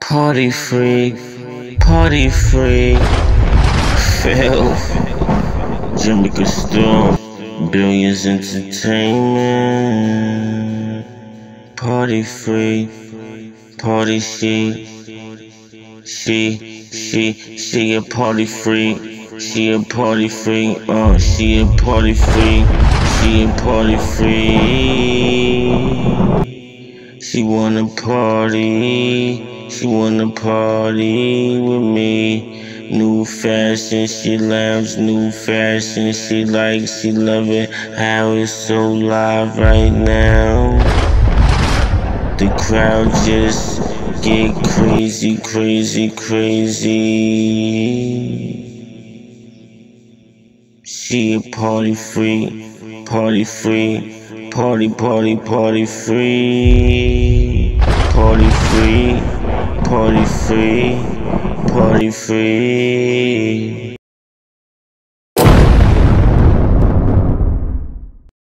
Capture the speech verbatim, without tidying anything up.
Party free, party free. Phil, Jimmy Costor, Billions Entertainment. Party free, party she, she, she, she a party free. She a party free, uh, she a party free, she a party free. She wanna party, she wanna party with me. New fashion, she loves new fashion, she likes, she love it, how it's so live right now. The crowd just get crazy, crazy, crazy. She a party free, party free, party, party, party free, party free, party free, party free.